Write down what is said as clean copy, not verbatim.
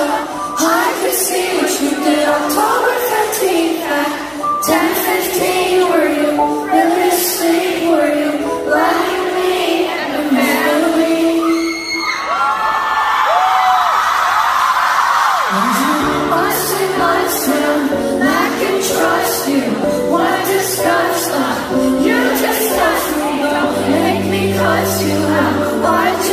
I could see what you did October 13th at 10:15. Were you really asleep? Were you like me and the memory? I see myself, I can trust you. Why discuss that? You just touch me, don't make me cuss you out. Why